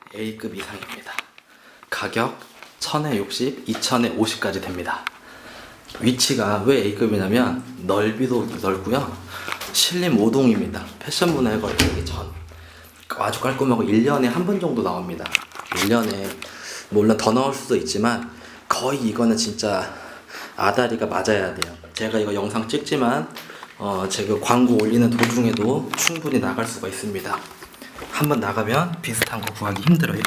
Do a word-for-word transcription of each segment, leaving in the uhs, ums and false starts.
A급 이상입니다. 가격 천에 육십, 이천에 오십까지 됩니다. 위치가 왜 A급이냐면 넓이도 넓고요, 신림 오 동입니다. 패션 문화에 걸리기 전 아주 깔끔하고 일 년에 한 번 정도 나옵니다. 일 년에 물론 더 나올 수도 있지만 거의 이거는 진짜 아다리가 맞아야 돼요. 제가 이거 영상 찍지만 어, 제가 광고 올리는 도중에도 충분히 나갈 수가 있습니다. 한번 나가면 비슷한 거 구하기 힘들어요.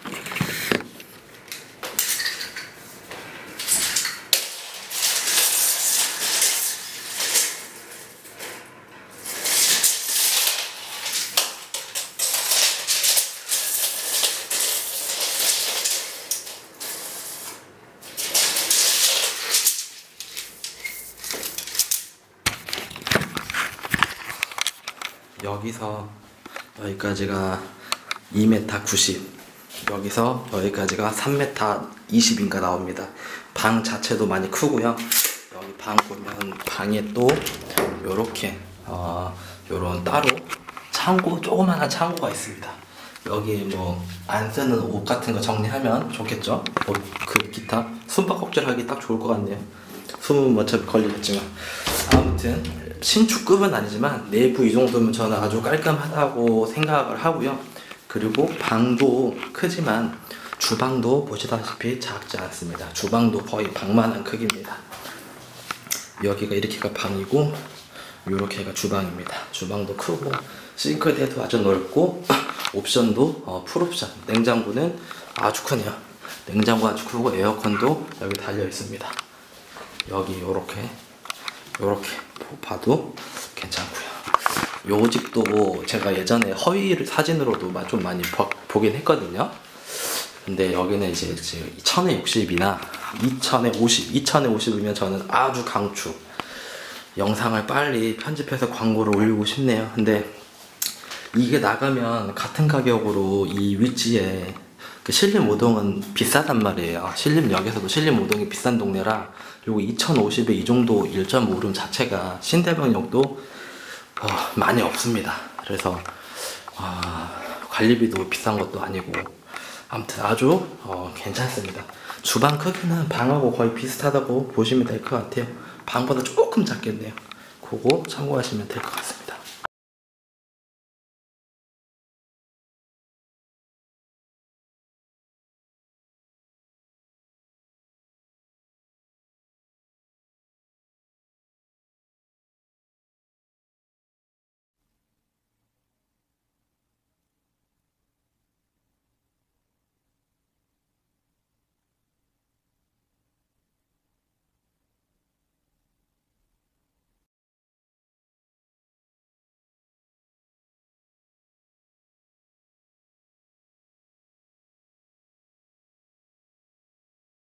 여기서 여기까지가 이 미터 구십, 여기서 여기까지가 삼 미터 이십인가 나옵니다. 방 자체도 많이 크고요. 여기 방 보면 방에 또 요렇게 어, 요런 따로 창고, 조그만한 창고가 있습니다. 여기 뭐 안 쓰는 옷 같은 거 정리하면 좋겠죠. 뭐 그 기타 숨바꼭질 하기 딱 좋을 것 같네요. 숨은 어차피 걸리겠지만. 아무튼 신축급은 아니지만 내부 이 정도면 저는 아주 깔끔하다고 생각을 하고요. 그리고 방도 크지만 주방도 보시다시피 작지 않습니다. 주방도 거의 방만한 크기입니다. 여기가 이렇게가 방이고 이렇게가 주방입니다. 주방도 크고 싱크대도 아주 넓고 옵션도 어, 풀옵션. 냉장고는 아주 크네요. 냉장고 아주 크고 에어컨도 여기 달려 있습니다. 여기 요렇게 요렇게 봐도 괜찮고요. 요 집도 제가 예전에 허위 사진으로도 좀 많이 보, 보긴 했거든요. 근데 여기는 이제 천에 육십이나 이천에 오십, 이천에 오십이면 저는 아주 강추. 영상을 빨리 편집해서 광고를 올리고 싶네요. 근데 이게 나가면 같은 가격으로 이 위치에 그 신림 오 동은 비싸단 말이에요. 신림역에서도 신림 오 동이 비싼 동네라. 그리고 이천오십에 이 정도 일 점 오 룸 자체가 신대방역도 어, 많이 없습니다. 그래서 어, 관리비도 비싼 것도 아니고 아무튼 아주 어, 괜찮습니다. 주방 크기는 방하고 거의 비슷하다고 보시면 될 것 같아요. 방보다 조금 작겠네요. 그거 참고하시면 될 것 같습니다.